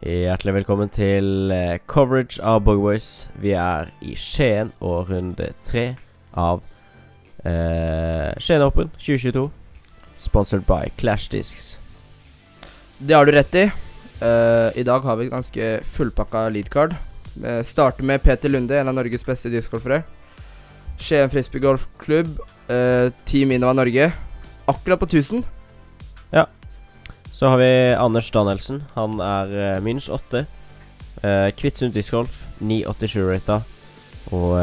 Hjertelig velkommen til coverage av Bogboys. Vi er i Skien og runde 3 av Skien Open 2022, sponsored by Clash Discs. Det har du rett i. I dag har vi et ganske fullpakka leadcard. Starter med Peter Lunde, en av Norges beste discgolfere. Skien Frisbee Golfklubb, Team Innova Norge. Akkurat på 1000. Ja. Så har vi Anders Danielsen. Han er -8. Kvitsund discgolf, 987 rated. Og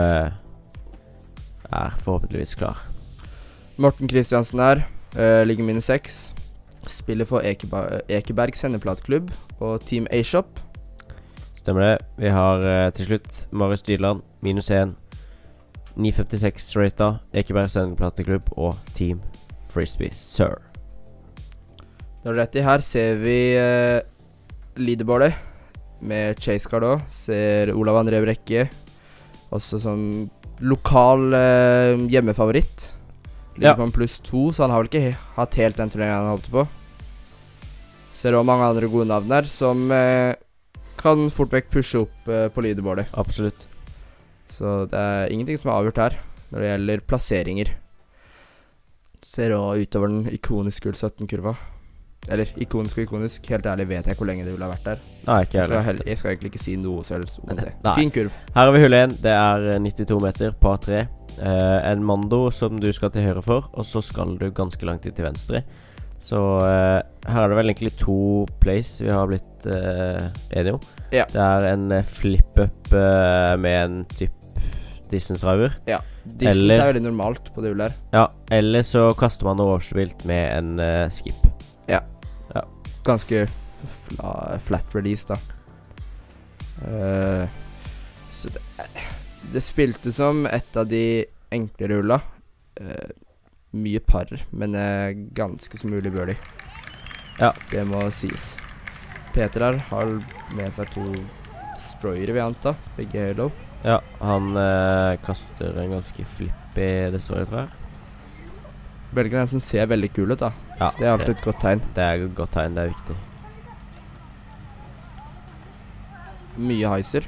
er forhåpentligvis klar. Morten Kristiansen her, ligger -6. Spiller for Ekeberg Sendeplatklubb og Team A-Shop. Stemmer det. Vi har til slutt Marius Dyrland, -1. 956 rated. Ekeberg Sendeplatklubb og Team Frisbee Sir. Det har du rett i. Her ser vi leaderboardet med Chase Card også. Ser Olav André Brekke. Også sånn lokal hjemmefavoritt. Ligger på en +2, så han har vel ikke hatt helt den turneringen han håpte på. Ser også mange andre gode navn her som kan fort vekk pushe opp på leaderboardet. Absolutt. Så det er ingenting som er avgjort her når det gjelder plasseringer. Ser også utover den ikoniske gull 17-kurva. Eller ikonisk og ikonisk. Helt ærlig vet jeg hvor lenge det ville ha vært der. Nei, ikke Jeg skal egentlig ikke si noe selv om det. Nei. Fin kurv. Her har vi hull 1. Det er 92 meter, par 3. En mando som du skal til høyre for, og så skal du ganske langt inn til venstre. Så her er det vel egentlig 2 plays vi har blitt enige om. Ja. Det er en flip-up med en typ distance driver. Ja, distance er veldig normalt på det hullet her. Ja, eller så kaster man noe overspilt med en skip. Ja. Ja. Ganske flat release da. Så det spilte som et av de enklere hulla. Mye par, men ganske så mulig birdie. Ja. Det må sies. Peter her har med seg 2 destroyere, vi antar. Begge halo. Ja, han kaster en ganske flippy destroyer, tror jeg. Velger den som ser veldig kul ut da. Ja, det er alltid et godt tegn. Det er et godt tegn, det er viktig. Mye heiser.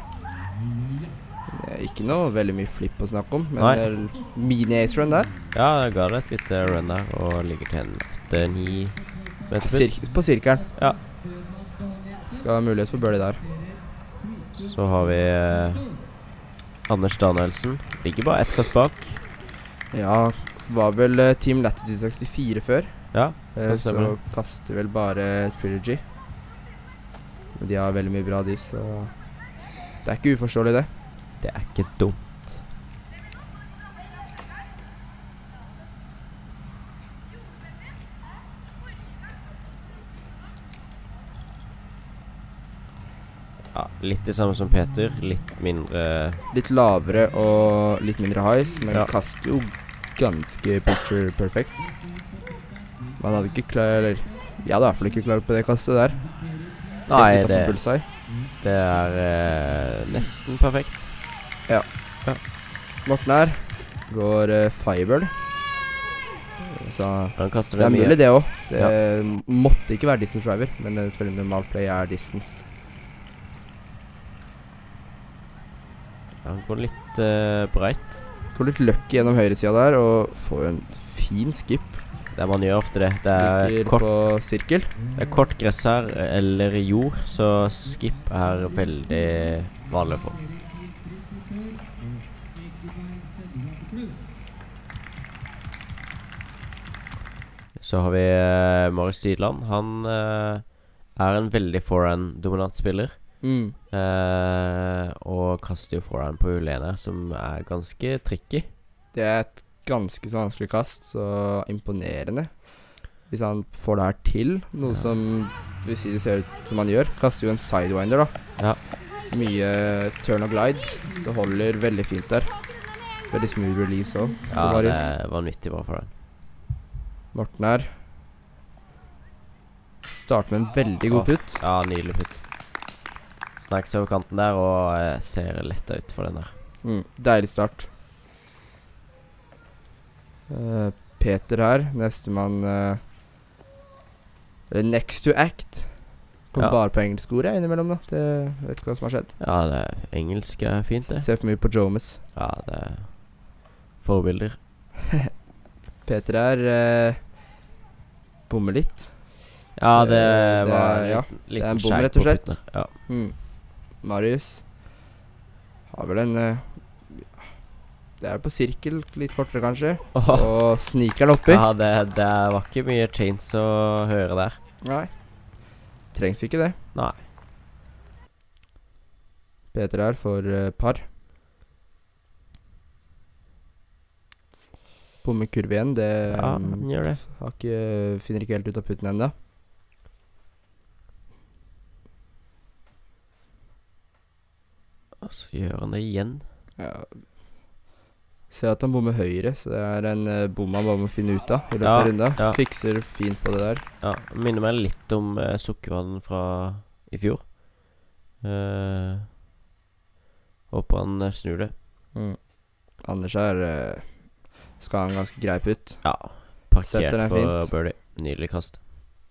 Ikke noe veldig mye flip å snakke om, men mini-ace run der. Ja, jeg ga det et lite run der, og ligger til en 8-9 meter på sirkelen. Ja. Skal ha mulighet for birdie der. Så har vi Anders Danielsen. Ligger bare ett kast bak. Ja, var vel Team Latitude 64 før. Ja, så kaster vel bare Trilogy. Men de har veldig mye bra, de, så det er ikke uforståelig, det. Det er ikke dumt. Ja, litt det samme som Peter. Litt mindre. Litt lavere og litt mindre highs, men ja. kaster jo ganske picture perfect. Man hadde ikke klart, eller jeg hadde i hvert fall ikke klart på det kastet der. Nei, det er nesten perfekt. Ja. Morten her går firebird. Så det er mulig det også. Det måtte ikke være distance driver, men et veldig normalt play er distance. Ja, han går litt breit. Går litt lucky gjennom høyre siden der, og får en fin skip. Det man gjør ofte det. Det er kort på sirkel. Det er kort gress her, eller jord, så skip er veldig vanlig å få. Så har vi Marius Dyrland. Han er en veldig forehand-dominant spiller. Og kaster jo forehand på hull 1 her, som er ganske tricky. Det er et ganske så vanskelig kast, så imponerende. Hvis han får det her til, noe som vil si det ser ut som han gjør. Kaster jo en sidewinder da. Ja. Mye turn og glide, så holder veldig fint der. Veldig smooth release også. Ja, det er vanvittig bra for den. Morten her starter med en veldig god putt. Ja, nydelig putt. Snacks over kanten der, og ser lett ut for den der. Deilig start. Peter her, nestemann Next to act. Kommer Ja. bare på engelsk ord jeg innimellom, da. Det vet ikke hva som har skjedd. Ja, engelsk er fint, det. Ser for mye på Jomes. Ja, det er forbilder. Peter her bommer litt. Ja, det Det var er- en ja, liten, det er en liten bom, skjegg rett og på slett. puttene. Ja. Marius har vel en det er på sirkel, litt kortere kanskje. Åh, Og sniker den oppi. ja, det var ikke mye chains å høre der. Nei. Trengs ikke det. Nei. Peter her for par. Bommer kurve igjen. Det Ja, han gjør det. finner ikke helt ut av putten ennå. Og så gjør han det igjen. Ja. Ser at han bommer høyre, så det er en bom han bare må finne ut av i løpet Ja, av runda. ja. Fikser fint på det der. Ja, minner meg litt om sukkervann fra i fjor. Håper han snur det. Anders her skal ha en ganske grei putt. Ja, Setter parkert den for fint. birdie. Nydelig kast.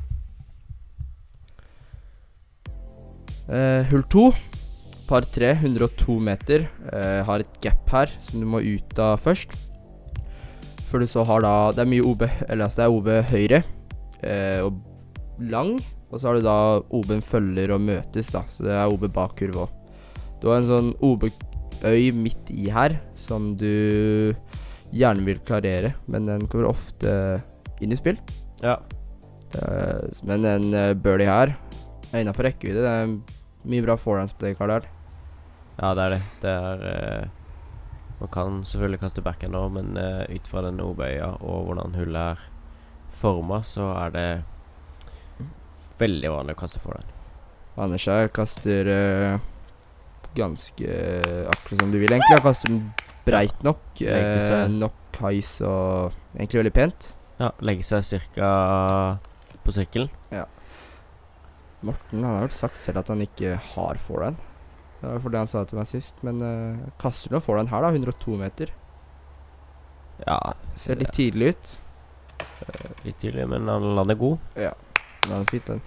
Hull 2. Par 3, 102 meter. Har et gap her som du må ut av først. Før du så har da det er mye OB, eller altså det er OB høyre og lang. Og så har du da OB-en følger og møtes, da. Så det er OB bak kurve òg. Du har en sånn OB-øy midt i her som du gjerne vil klarere, men den kommer ofte inn i spill. Ja. Men en birdie her er innafor rekkevidde. Det er mye bra forehands på det karet her. Ja, det er det. Det er man kan selvfølgelig kaste backhand nå, men ut fra denne OB-øya og hvordan hullet er formet, så er det veldig vanlig å kaste forehand. Anders her kaster ganske akkurat som du vil, egentlig. Han kaster den breit nok. Legger seg. Nok heis og egentlig veldig pent. Ja, legge seg cirka på sirkelen. Morten han har vel sagt selv at han ikke har forehand. Det var for det han sa til meg sist. Men kaster nå forehand her, da. 102 meter. Ja, Ser litt tidlig ut. litt tydelig, men han lander god. Ja, den er fint, den.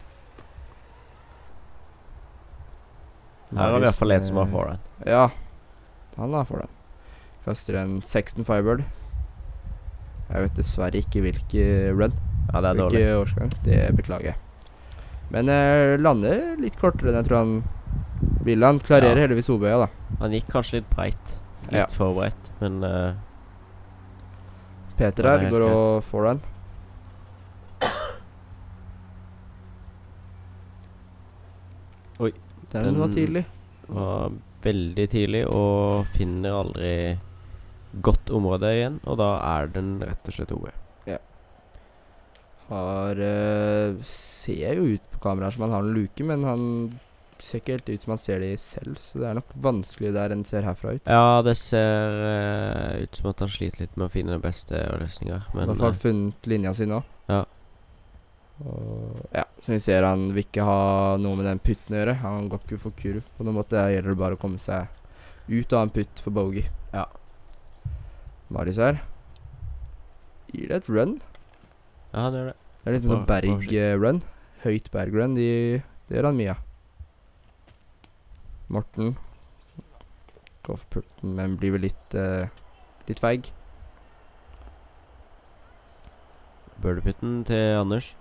Her har vi i hvert fall en som har med- forehand. Ja, han har forehand. Kaster en Sexton Firebird. Jeg vet dessverre ikke hvilke run. Ja, det er dårlig. Hvilke årsgang. Det beklager jeg. Men lander litt kortere enn jeg tror han ville. Han klarerer Ja. heldigvis OB-øya, da. Han gikk kanskje litt breit. Litt Ja. for breit, men Peter Ja, det her er går helt og forehand. Oi, Den var den- tidlig. var veldig tidlig og finner aldri godt område igjen, og da er den rett og slett OB. Ser jo ut på kamera som han har en luke, men han ser ikke helt ut som han ser det selv, så det er nok vanskelig der enn ser herfra ut. Ja, det ser ut som at han sliter litt med å finne den beste løsninga, I men hvert fall funnet linja si nå. ja. Og ja, som vi ser, han vil ikke ha noe med den putten å gjøre. Han går ikke for kurv. På noen måte gjelder det bare å komme seg ut av en putt for bogey. Ja. Marius her. Gir det et run? Ja, det gjør det. Det er litt Bra, sånn berg-run. Høyt berg-run. Det gjør han mye av. Morten. Går for putten, men blir vel litt feig. Birdieputten til Anders.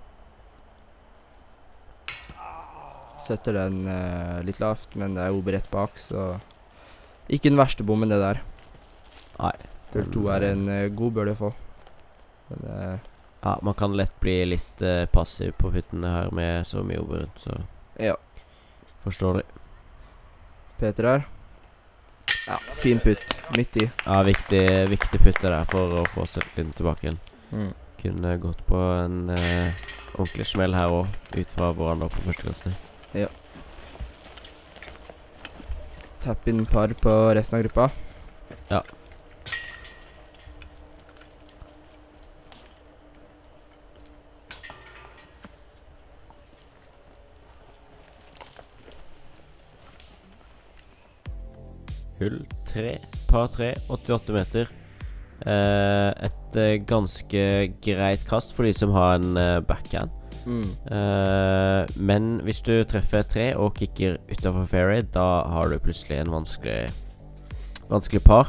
Setter den litt lavt, men det er OB rett bak, så ikke den verste bommen, det der. Nei. Hull 2 er en god birdie å få. Men Ja, man kan lett bli litt passiv på puttene her med så mye OB rundt, så ja. forståelig. Peter her. Ja, fin putt. Midt i. Ja, viktig putte der for å få selvtilliten tilbake igjen. Kunne gått på en ordentlig smell her òg, ut fra hvor han var på første kasse. Ja. Tapp inn par på resten av gruppa. Ja. Hull 3, par 3, 88 meter. Et et ganske greit kast for de som har en backhand. Men hvis du treffer 3 og kicker utenfor fairway, da har du plutselig en vanskelig par.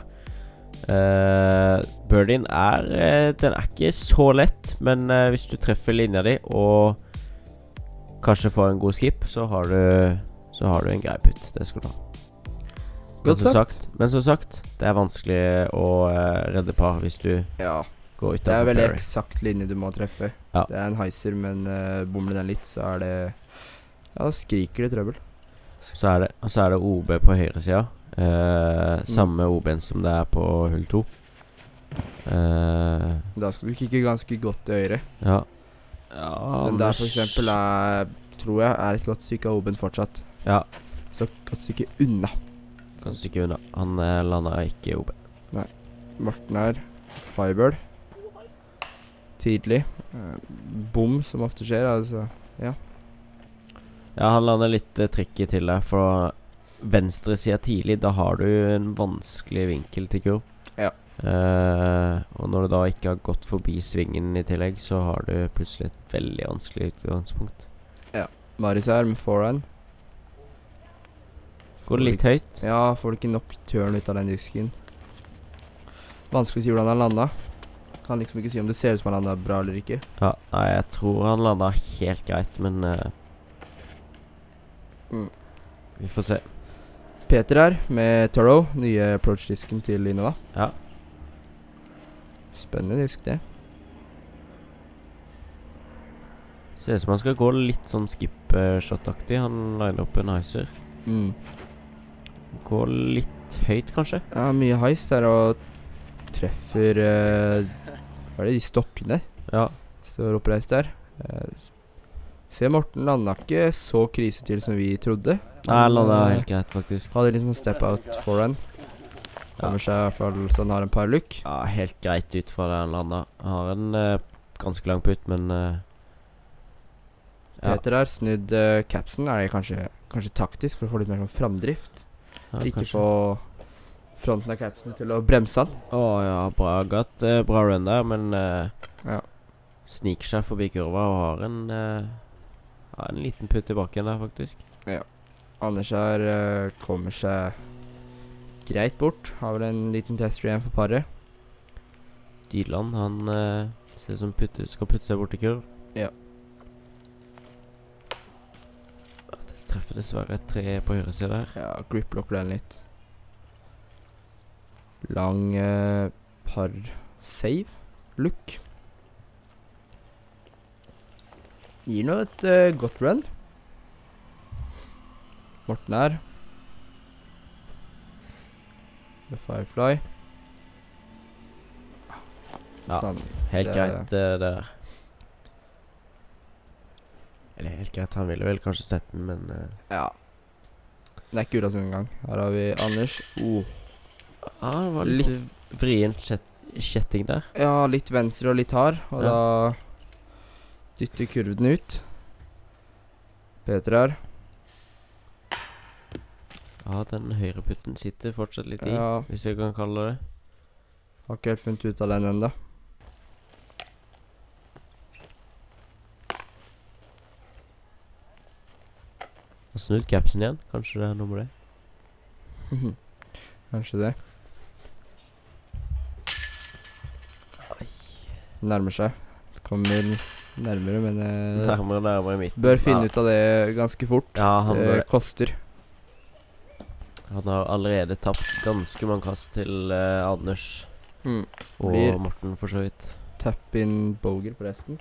Birdien den ikke så lett, men hvis du treffer linja di og kanskje får en god skip, så har du en grei putt. Det skal du ha. Men som sagt, det vanskelig å redde par hvis du går utenfor fairway. Det veldig eksakt linje du må treffe. Ja. Det en heiser, men bomler den litt, så det ja, skriker det trøbbel. Så er det OB på høyre sida. Samme OB-en som det på hull 2. Da skal du kikke ganske godt til høyre. Ja. Men der for eksempel tror jeg et godt stykke av OB-en fortsatt. Ja. Så et godt stykke unna. Han landet ikke OB. Nei. Morten Firebird. Tidlig. Bom som ofte skjer, altså. Ja, han lander litt tricky til deg. For venstre siden tidlig, da har du en vanskelig vinkel til kurv. Ja. Og når du da ikke har gått forbi svingen i tillegg, så har du plutselig et veldig vanskelig utgangspunkt. Ja. Marius med forehand. Går det litt høyt? Ja, får du ikke nok turn ut av den disken. Vanskelig å si hvordan han landet. Kan liksom ikke si om det ser ut som han landet bra eller ikke. Ja, nei, jeg tror han landet helt greit, men vi får se. Peter med Toro, nye approach-disken til Innova. Ja. Spennende disk det. Ser ut som han skal gå litt sånn skip-shot-aktig. Han liner opp en heiser. Går litt høyt, kanskje? Ja, mye heis der, og treffer hva det, de stokkene? Ja. Står oppreist der. Se, Morten landet ikke så krise til som vi trodde. Nei, han landet helt greit, faktisk. Hadde litt sånn step out forehand. Kommer seg i hvert fall så han har en par look. Ja, helt greit ut fra det han landet. Han har en ganske lang putt, men Peter snudd capsen. Det kanskje taktisk for å få litt mer sånn framdrift. Ja, ikke kanskje. få fronten av capsen til å bremse han. Ja, bra gatt. Bra run der, men sniker seg forbi kurva og har en liten putt i bakken der, faktisk. Ja. Anders kommer seg greit bort. Har vel en liten tester igjen for paret. Dylan, han ser som skal putte seg bort i kurv. Ja. Det treffer dessverre et 3 på høyre side der. Ja, grip-lokker den litt. Lang par save. Look. Gir nå et godt run. Morten The Firefly. Ja, helt greit det der. Eller helt greit, han ville vel kanskje sett den, men ja. Det ikke ura sånn en gang. Her har vi Anders. Ja, det var litt vrien kjetting der. Ja, litt venstre og litt hard. Og da dytter kurven ut. Peter Ja, den høyre putten sitter fortsatt litt i, hvis jeg kan kalle det. Har ikke helt funnet ut av den enda. Har snudd capsen igjen. Kanskje det noe med det. Kanskje det. Nærmer seg. Kommer nærmere, men nærmere i midten. Bør finne ut av det ganske fort. Ja, det koster. Han har allerede tapt ganske mange kast til Anders og Morten, for så vidt. Tap in boger på resten.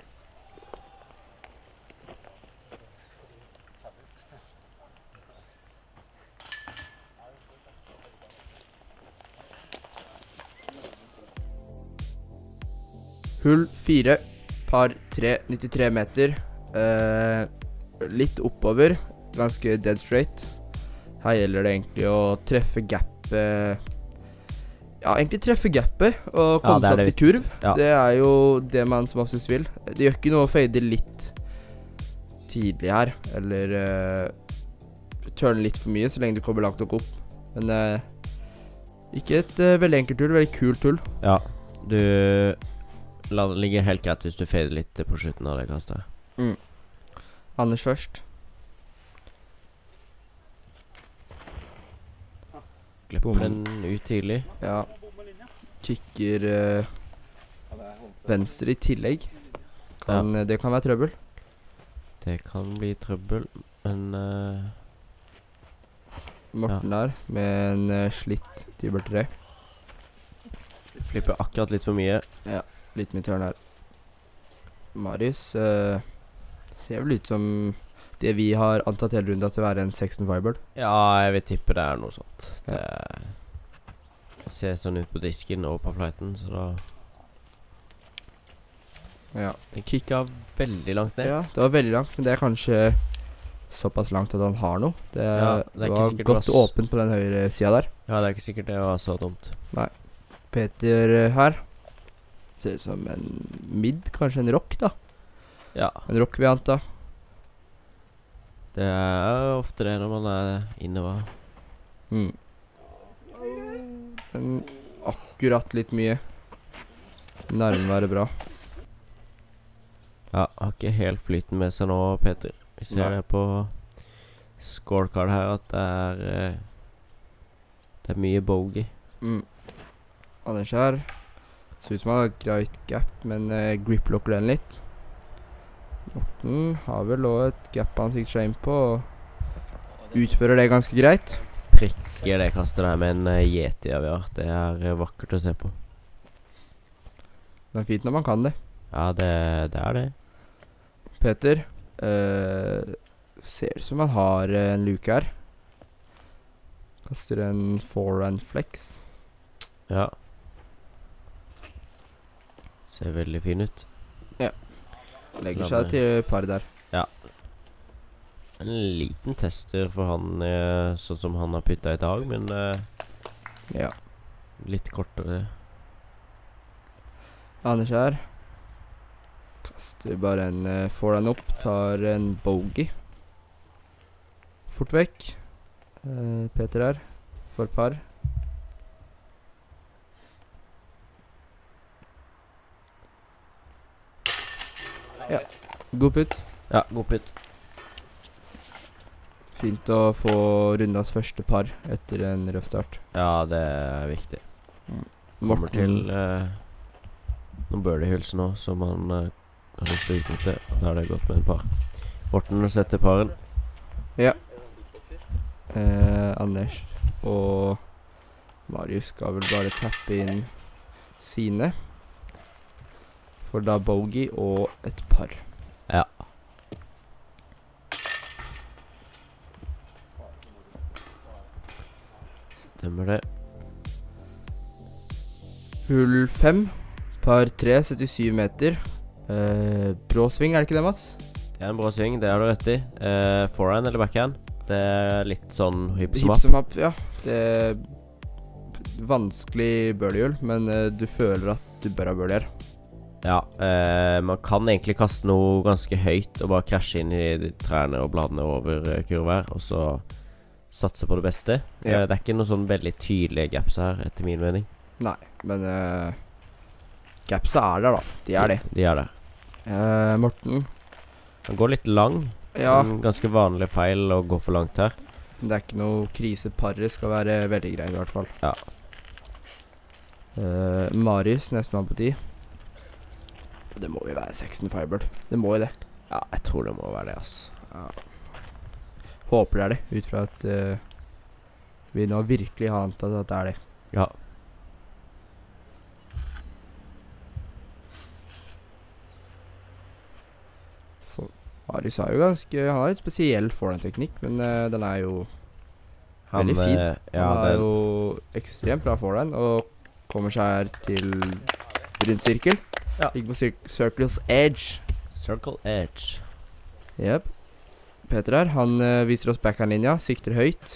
Hull 4, par 3, 93 meter. Litt oppover, ganske dead straight. Her gjelder det egentlig å treffe gapet. Ja, egentlig treffe gapet og komme seg til kurv. Ja. Det jo det man som oftest vil. Det gjør ikke noe å fade litt tidlig her, eller turne litt for mye så lenge du kommer langt nok opp. Men ikke et veldig enkelt hull, veldig kult hull. Ja, du ligger helt greit hvis du fader litt på slutten av det kastet. Anders først. Glipper den ut tidlig. Ja. Kikker venstre i tillegg. Det kan være trøbbel. Det kan bli trøbbel, men Morten der, med en slitt Tibert 3. flipper akkurat litt for mye. Ja, litt mye tørn her. Marius ser vel ut som det vi har antatt hele runden til å være en Sexton Firebird. Ja, jeg vil tippe det noe sånt. Det ser sånn ut på disken og på flighten, så da... Ja. Den kicka veldig langt ned. Ja, det var veldig langt, men det er kanskje såpass langt at han har noe. Det, det er var godt åpent på den høyre siden der. Ja, det er ikke sikkert det var så dumt. Nei. Peter her ser ut som en mid, kanskje en rock da. Ja. En rock-variant da. Det er ofte det når man er innover. Men akkurat litt mye. Nærme være bra. Ja, har ikke helt flyten med seg nå, Peter. Vi ser det på scorecard her at det er mye bogey. Anders her ser ut som han har et greit gap, men griplocker den litt. Morten har vel også et gap han sikter seg inn på, og utfører det ganske greit. Prikker det kastet der med en Yeti-avgjør. Det er vakkert å se på. Det er fint når man kan det. Ja, det er det. Peter ser ut som han har en luke her. Kaster en forehand flex. Ja. Ser veldig fin ut. Ja. Legger seg til par der. Ja. En liten tester for han, sånn som han har puttet i dag, men ja. Litt kortere. Anders her kaster bare en forehand opp, tar en bogey. Fort vekk. Peter her for par. Ja, god putt. Ja, god putt. Fint å få rundas første par etter en røff start. Ja, det er viktig. Kommer til noen birdie-huls nå, som han har lyst til å utnytte. Da er det godt med en par. Morten setter paren. Ja. Anders og Marius skal vel bare tappe inn sine. For da bogey og et par. Ja. Stemmer det. Hull 5, par 3, 77 meter. Brå sving, er det ikke det, Mats? Det er en bra sving, det har du rett i. Forehand eller backhand? Det er litt sånn hipp som Hipp som happ, ja. Det er vanskelig birdie-hull, men du føler at du bør ha birdie her. Ja, man kan egentlig kaste noe ganske høyt og bare krasje inn i de trærne og bladene over kurva her, og så satse på det beste. Ja. Det er ikke noe sånn veldig tydelige gaps her, etter min mening. Nei, men gapsa er der da, de er det. De er der. Morten. Han går litt lang. Ja. En ganske vanlig feil å gå for langt her. Det er ikke noe krise, paret skal være veldig greit i hvert fall. Ja. Marius, nestemann på 10. Det må jo være Sexton Firebird. Det må jo det. Ja, jeg tror det må være det, ass. Ja. Håper det er det, ut fra at vi nå virkelig har antatt at det er det. Ja. Marius har jo han har et spesiell forehand-teknikk, men den er jo veldig fin. Ja, han er jo ekstremt bra forehand, og kommer seg her til rundt sirkel. Ja. Ligger på Circle's Edge. Circle Edge. Jep. Peter her, han viser oss backhand-linja, sikter høyt.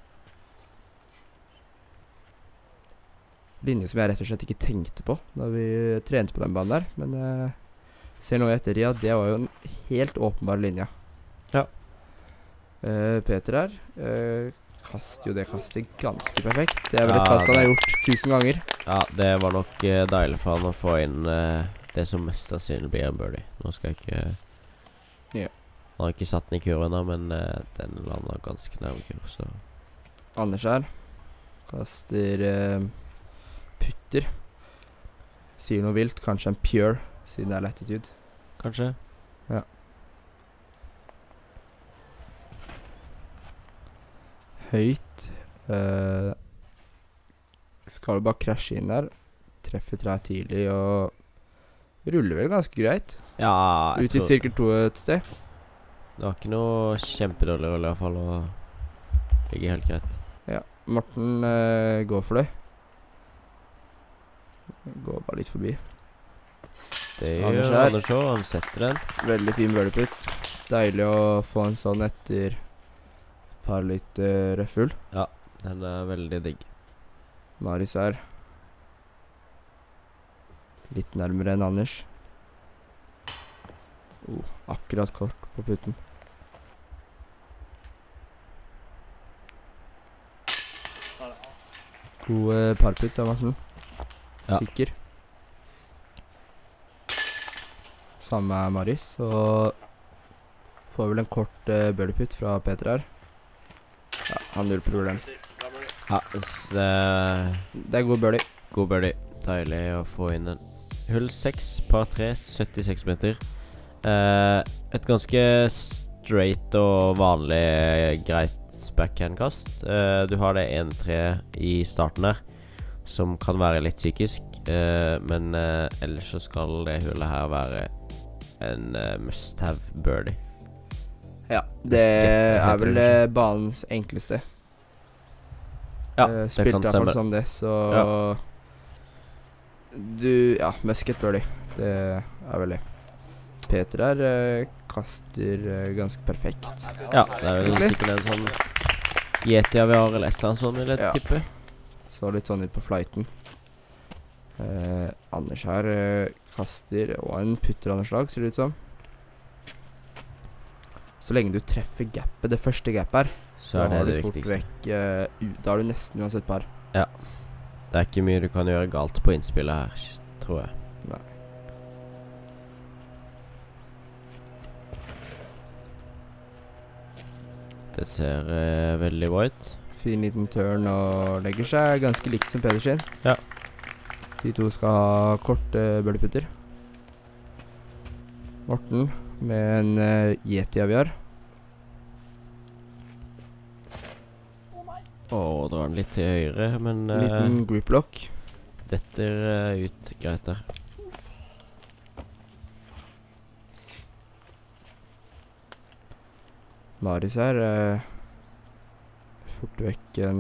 Linje som jeg rett og slett ikke tenkte på da vi trente på den banen der, men ser nå etter, ja, det var jo en helt åpenbar linje. Ja. Peter her kaster jo det kastet ganske perfekt. Det er vel et kast han har gjort 1000 ganger. Ja, det var nok deilig for han å få inn det som mest sannsynlig blir en birdie. Nå skal jeg ikke... Ja. Han har ikke satt den i kurven da, men den lander ganske nærme kurv, så... Anders her. Kaster putter. Sier noe vilt. Kanskje en pure, siden det er latitude. Kanskje? Ja. Høyt. Skal bare krasje inn der. Treffer treet tidlig og ruller vel ganske greit. Ja, Ut i sirkel 2 et sted. Det var ikke noe kjempedårlig rolle i hvert fall, og ligger helt greit. Ja, Morten går for det. Går bare litt forbi. Det gjør Anders også, han setter den. Veldig fin birdieputt. Deilig å få en sånn etter et par litt røffhull. Ja, den er veldig digg. Marius her. Litt nærmere enn Anders. Akkurat kort på putten. God parputt da, Martin. Ja. Sikker. Samme er Marius, og får vel en kort birdieputt fra Peter her. Ja, han null problem. Ja, Det er god birdie. god birdie. Deilig å få inn den. Hull 6, par 3, 76 meter. Et ganske straight og vanlig greit backhandkast. Du har det 1-3 i starten der, som kan være litt psykisk, men ellers så skal det hullet her være en must-have birdie. Ja, det er vel banens enkleste. Ja, det spilte kan i hvert stemme. fall som det, så ja, musket birdie. Det er vel det. Peter her kaster ganske perfekt. Ja, det er vel sikkert en sånn Yeti-aviar eller et eller annet sånt, vil jeg tippe. Så litt sånn ut på flighten. Anders her kaster, og en putter av noe slag, ser det ut som. Så lenge du treffer gapet, det første gapet her, Så er det har du det fort viktigste. vekk, da har du nesten uansett par. Ja. Det er ikke mye du kan gjøre galt på innspillet her, tror jeg. Nei. Det ser veldig bra ut. Fin liten turn og legger seg ganske likt som Peder sin. Ja. De to skal ha korte birdieputter. Morten med en Yeti-aviar. Drar den litt til høyre, men Liten grip lock. detter ut greit der. Marius her fort vekk en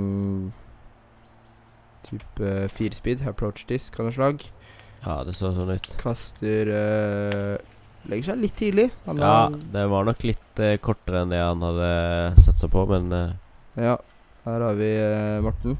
type 4-speed, approach disc av noe slag. Ja, det så sånn ut. Kaster legger seg litt tidlig. Han Ja, har- det var nok litt kortere enn det han hadde satset på, men Ja, her har vi Morten.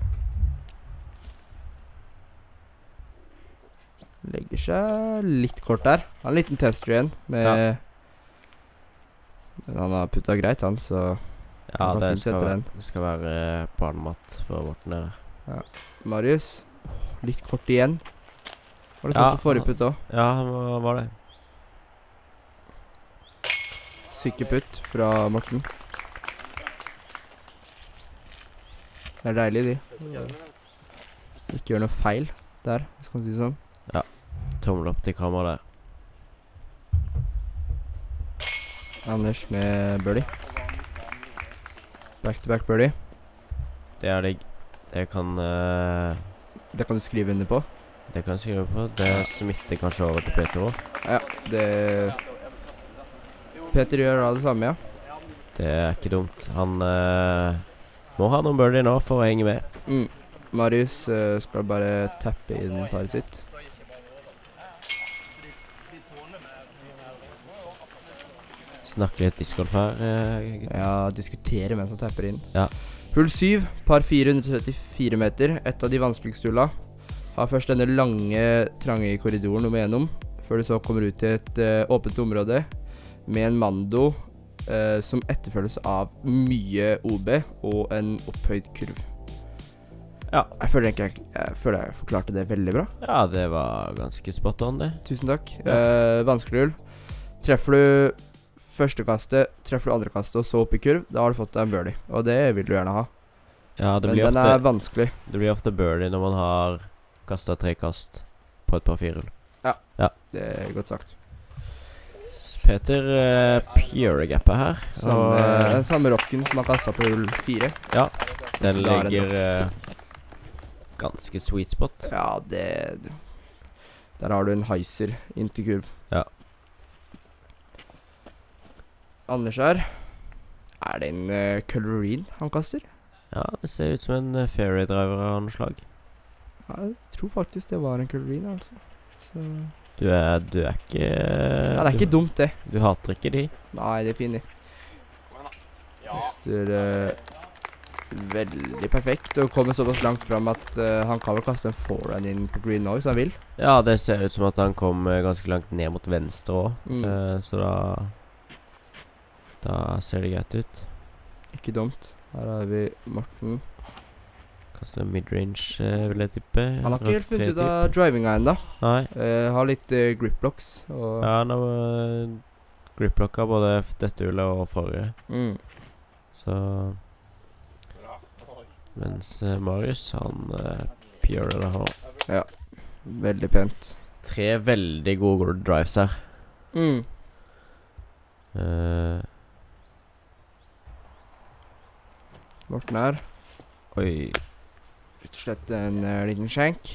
Legger seg litt kort der. Han har en liten tester igjen med Men han har putta greit, han, så ja, han kan det fint skal, sette være, den. det skal være banemat for Morten der. Marius. Litt kort igjen. Var det Ja, kort på forrige putt òg? Ja, han var det. Sikker putt fra Morten. Det er deilig, de. Ikke gjør noe feil der, hvis man kan si det sånn. Tommel opp til kamera der. Anders med birdie. Back-to-back birdie. Det er digg. Det kan Det kan du skrive under på. Det kan jeg skrive på. Det smitter kanskje over til Peter også. Ja, det Peter gjør da det samme, ja. Det er ikke dumt. Han må ha noen birdie nå for å henge med. Marius skal bare tappe inn paret sitt. Snakke litt discgolf her, gutter. Ja, diskutere mens han tapper inn. Ja. Hull 7, par 434 meter. Et av de vanskeligste hulla. Har først denne lange, trange korridoren du må gjennom, før du så kommer ut til et åpent område med en mando som etterfølges av mye OB og en opphøyd kurv. Ja. Jeg føler ikke jeg føler jeg forklarte det veldig bra. Ja, det var ganske spot on, det. Tusen takk. Ja. Vanskelig hull. Treffer du første kastet, treffer du andre kastet, og så opp i kurv, da har du fått deg en birdie. Og det vil du gjerne ha. Ja, det Men blir den er vanskelig. Det blir ofte birdie når man har kastet 3 kast på et par 4-hull. Det er godt sagt. Peter pure-gapper her. Den samme rocken som han kastet på hull 4. Ja, den Så da er det ligger ganske sweet spot. Ja, der har du en heiser inn til kurv. Ja. Anders her. Er det en Culverine han kaster? Ja, det ser ut som en fairway-driver av noe slag. Ja, jeg tror faktisk det var en Culverine, altså. Så Du er ikke ja, det er ikke dumt, det. Du hater ikke de? Nei, det er fint. Kaster veldig perfekt og kommer såpass langt fram at han kan vel kaste en forehand inn på green nå hvis han vil. Ja, det ser ut som at han kom ganske langt ned mot venstre også. Så da ser det greit ut. Ikke dumt. Her har vi Morten. Kaster midrange, vil jeg tippe. Han har ikke helt funnet ut av drivinga enda. Nei. Har litt gripblocks. Ja, han har gripblocka både dette hullet og forrige. Så mens Marius, han purer det her. Ja, veldig pent. 3 veldig gode drives her. Morten her. Oi. Rett og slett en liten skjenk.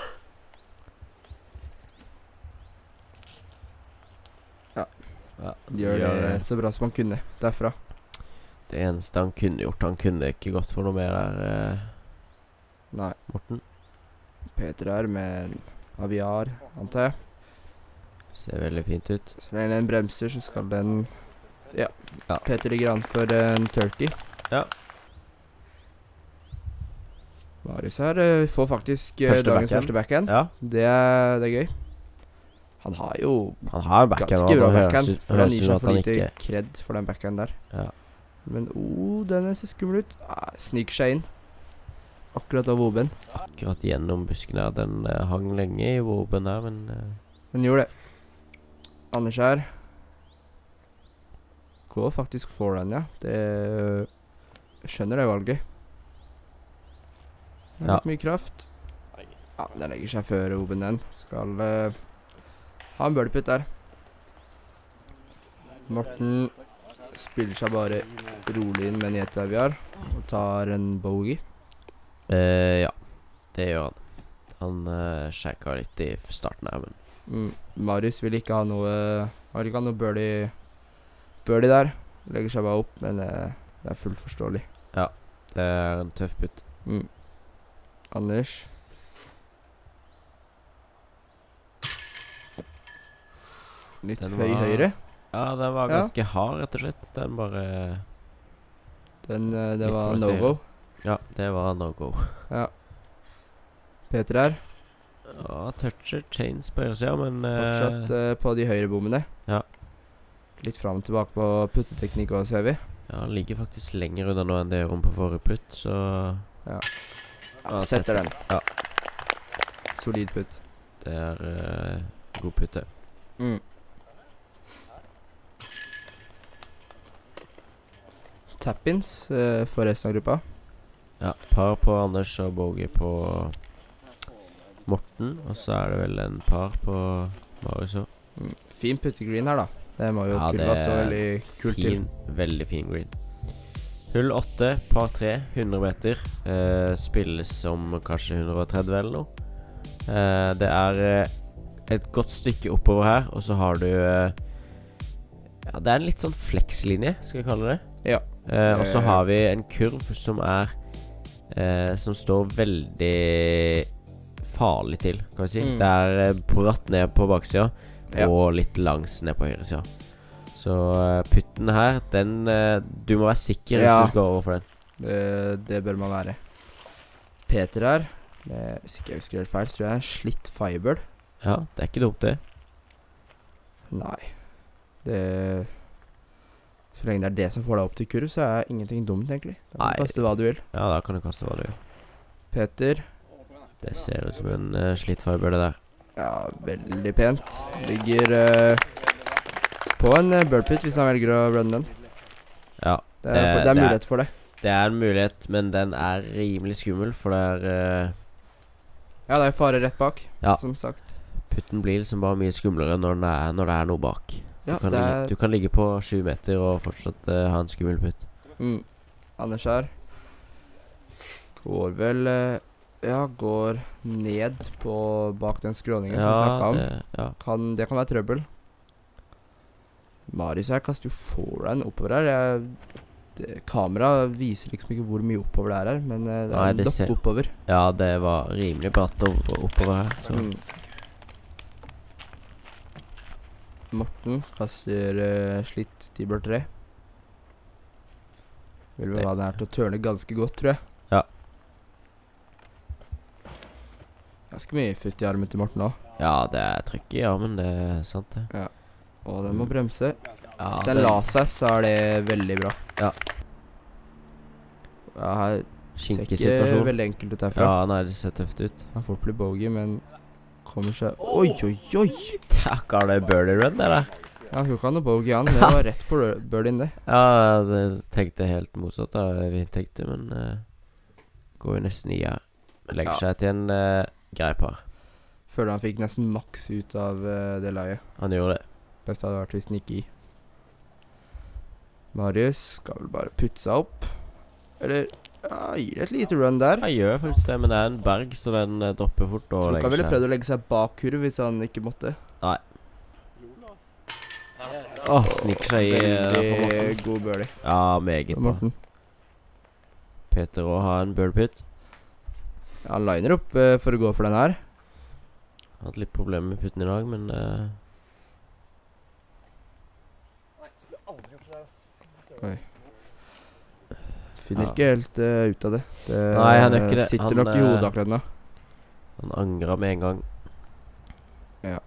Ja, gjør det så bra som han kunne derfra. Det eneste han kunne gjort, han kunne ikke gått for noe mer der, Nei. Morten. Peter her med en Aviar, antar jeg. Ser veldig fint ut. Så når den bremser, så skal den... Ja. Peter ligger an for en turkey. Ja. Marius her får faktisk dagens første backhand. Ja. Det er gøy. Han har jo backhand, ganske bra backhand, for han gir seg for han lite ikke... kred for den backhand der. Ja. Men den ser skummel ut. Sniker seg inn. Akkurat av Woben. Akkurat gjennom busken her. Den hang lenge i Woben her, men... Den gjorde det. Anders her. Går faktisk foran, ja. Jeg skjønner det valget. Det er litt mye kraft. Ja, den legger seg før Woben den. Skal ha en birdieputt der. Morten spiller seg bare rolig inn med en Aviar og tar en bogey. Ja, det gjør han. Han sjekket litt i starten her, men... Marius vil ikke ha noe... Han vil ikke ha noe birdie der. Legger seg bare opp, men det er fullt forståelig. Ja, det er en tøff putt. Anders. Litt høyre. Ja, den var ganske hard, rett og slett. Den bare... Det var no-go. Ja, det var no-go. Ja. Peter her. Ja, toucher chains på høyresida, men... Fortsatt på de høyre bommene. Ja. Litt frem og tilbake på putteteknikk også, ser vi. Ja, han ligger faktisk lenger unna nå enn det gjør om på forrige putt, så... Ja. Setter den. Ja. Solid putt. Det er god putte. Tap-ins for resten av gruppa. Ja, par på Anders og bogey på Morten, og så er det vel en par på Marius også. Fin puttegreen her da. Det må jo kurva stå veldig kult til. Veldig fin green. Hull 8, par 3, 100 meter. Spilles som kanskje 130 eller noe. Det er et godt stykke oppover her, og så har du... ja, det er en litt sånn flekslinje, skal jeg kalle det. Ja. Og så har vi en kurv som er... som står veldig farlig til, kan vi si. Det er bratt ned på baksida, og litt langs ned på høyresida. Så putten her, den du må være sikker hvis du skal over for den. Det bør man være. Peter her, hvis ikke jeg husker helt feil, så tror jeg er en slitt fiber. Ja, det er ikke dumt det. Nei. Så lenge det er det som får deg opp til kurv, så er ingenting dumt egentlig. Da kan du kaste hva du vil. Ja, da kan du kaste hva du vil. Peter. Det ser ut som en slitt firebird der. Ja, veldig pent. Ligger på en birdpit hvis han velger å runne den. Ja, Det er mulighet for det. det er en mulighet, men den er rimelig skummel, for det er Ja, det er fare rett bak, Ja. som sagt. putten blir liksom bare mye skumlere når det er noe bak. Ja, Du kan ligge på 7 meter og fortsatt ha en skummel putt. Anders her går vel går ned på bak den skråningen som vi snakket om. Det kan være trøbbel. Marius her kaster jo forehand oppover her. Kamera viser liksom ikke hvor mye oppover det er her, men det er nok oppover. Ja, det var rimelig bratt oppover her, så. Morten kaster slitt T-bird 3. Vil vel være nær til å tørne ganske godt, tror jeg. Ja. Ganske mye futt i armen til Morten også. Ja, det er trykk i armen, det er sant det. Ja. Og den må bremse. Ja, Hvis den la seg, så er det veldig bra. Ja. Ja, her ser ikke Skinkesituasjon. veldig enkelt ut herfra. Ja, nei, det ser tøft ut. Han får bli bogey, men kommer seg... Oi, oi, oi! Takk, har det birdie run, det der? Ja, hun kan ha bogey an. Det var rett på birdien, det. Ja, det tenkte helt motsatt av det vi tenkte, men går jo nesten i her. Legger seg til en grei par. Føler han fikk nesten maks ut av det laget. Han gjorde det. Best hadde vært hvis den gikk i. Marius skal vel bare putte seg opp. Eller, ja, gir det et lite run der. Han gjør faktisk det, men det er en berg, så den dropper fort og Tror ikke han legger ville seg. prøvd å legge seg bak kurv hvis han ikke måtte. Nei. Snikker seg i Veldig god birdie. Ja, meget bra. Morten. Peter også har en birdpit. Ja, han liner opp for å gå for den her. Hatt litt problemer med putten i dag, men Oi. Finner ikke helt ut av det. Nei, han gjør ikke det. Sitter Han, nok i hodet akkurat nå. han angrer med en gang. Ja.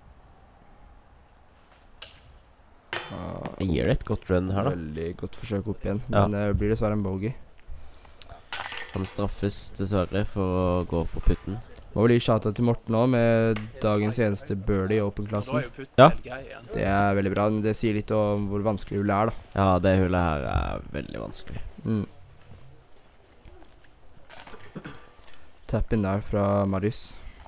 Jeg gir det et godt run her da. Veldig godt forsøk opp igjen, Ja. men det blir dessverre en bogey. Han straffes dessverre for å gå for putten. Må vel gi shoutout til Morten også, med dagens eneste birdie i Open-klassen. Ja. Det er veldig bra, men det sier litt om hvor vanskelig hullet er da. Ja, det hullet her er veldig vanskelig. Tap in der fra Marius.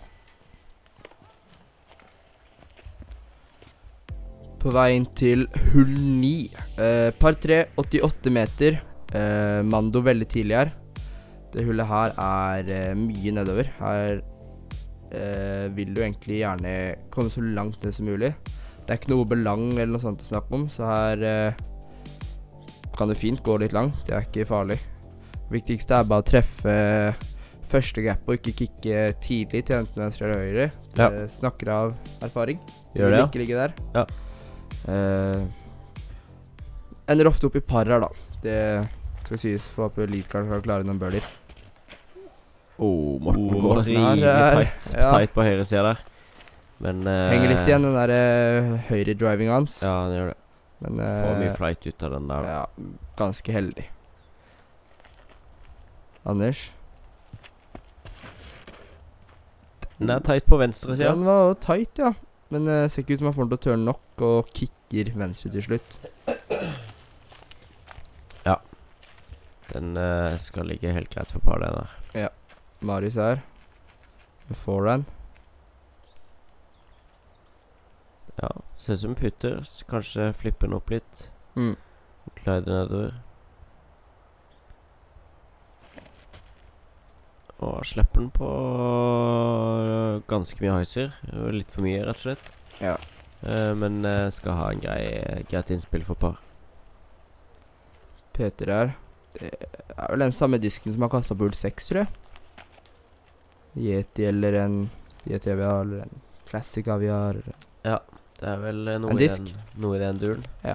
På vei inn til hull 9. Par 3, 88 meter. Mando veldig tidlig her. Det hullet her er mye nedover. Her vil du egentlig gjerne komme så langt ned som mulig. Det er ikke noe belang eller noe sånt å snakke om, så her kan du fint gå litt langt. Det er ikke farlig. Det viktigste er bare å treffe første gap og ikke kicke tidlig til enten venstre eller høyre. Ja. Det snakker av erfaring. Gjør det, ja. Ikke ligge der. Ja. Ender ofte opp i par her da. Det skal sies, for at leadcard skal klare noen birdier. Morten går Morten her rimelig ja. tight på høyre siden der. Men Henger litt igjen den der høyre driving hans. Ja, han gjør det. Men Får mye flight ut av den der da. ja, ganske heldig. Anders. Den er tight på venstre siden. Den var tight, ja. Men ser ikke ut som han får den til å turne nok og kicker venstre til slutt. Ja. Den skal ligge helt greit for par den der. Ja. Marius her. Med forehand. Ja, ser ut som putter. Kanskje flipper den opp litt. Glide nedover. Og slipper den på ganske mye heiser. Litt for mye, rett og slett. Ja. Men skal ha en greit innspill for par. Peter her. Det er vel den samme disken som har kastet på hull 6, tror jeg. Yeti eller en Yeti aviar eller en Classic aviar. Ja, det er vel En disk? noe i den duren. Ja.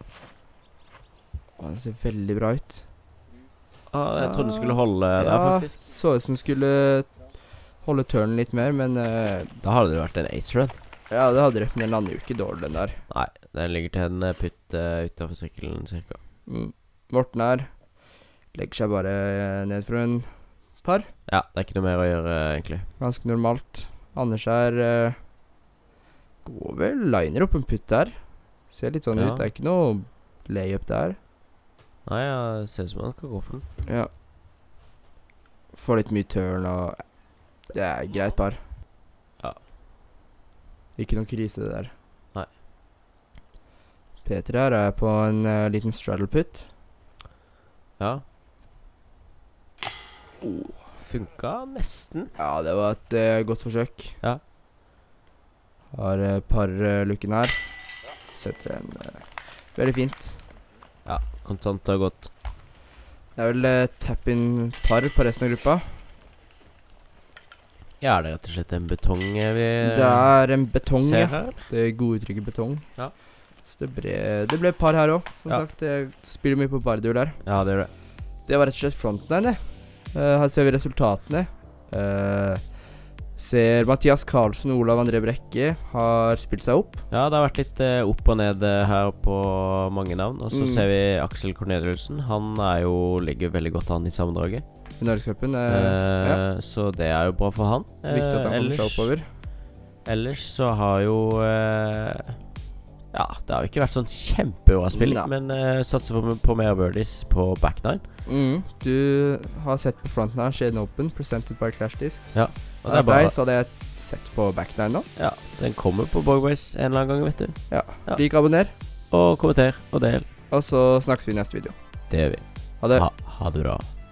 Den ser veldig bra ut. Jeg trodde den skulle holde der, faktisk. Så ut som den skulle holde turnen litt mer, men Da hadde det vært en ace run. ja, det hadde det. Men den lander jo ikke dårlig, den der. Nei, den ligger til en putt utenfor sirkelen, cirka. Morten her legger seg bare ned for en par. Ja, det er ikke noe mer å gjøre, egentlig. Ganske normalt. Anders går vel liner opp en putt der. Ser litt sånn Ja. ut. Det er ikke noe layup der. Nei, ja, det ser ut som han kan gå for den. Ja. Får litt mye turn og det er greit par. Ja. Ikke noen krise det der. Nei. Peter her er på en liten straddle putt. Ja. Funka nesten. Ja, det var et godt forsøk. Ja. Har par-looken her. Setter en veldig fint. Ja, kontant og godt. Det er vel tap-in par på resten av gruppa. Ja, det er rett og slett en betong vi Det er en betong, ser ja. her. Det gode uttrykket betong. Ja. Så det ble par her også, som Ja. sagt. Jeg spiller mye på parduel der. Ja, det gjør det. Det var rett og slett frontline. Her ser vi resultatene. Ser Mathias Karlsen og Olav André Brekke har spilt seg opp. Ja, det har vært litt opp og ned her på mange navn. Og så ser vi Aksel Corneliussen. Han ligger veldig godt an i sammendraget. I Norgescupen. Ja. Så det er jo bra for han. Viktig at han kommer seg oppover. Ellers så har jo ja, det har jo ikke vært sånn kjempebra spill, men satser på mer birdies på back nine. Du har sett på fronten her, Shaden Open, presented by Clash Disc. Ja, og det er bare så hadde jeg sett på back nine nå. Ja, den kommer på Bogways en eller annen gang, vet du. Ja. Lik, abonner. Og kommenter og del. Og så snakkes vi i neste video. Det gjør vi. Ha det. Ha det bra.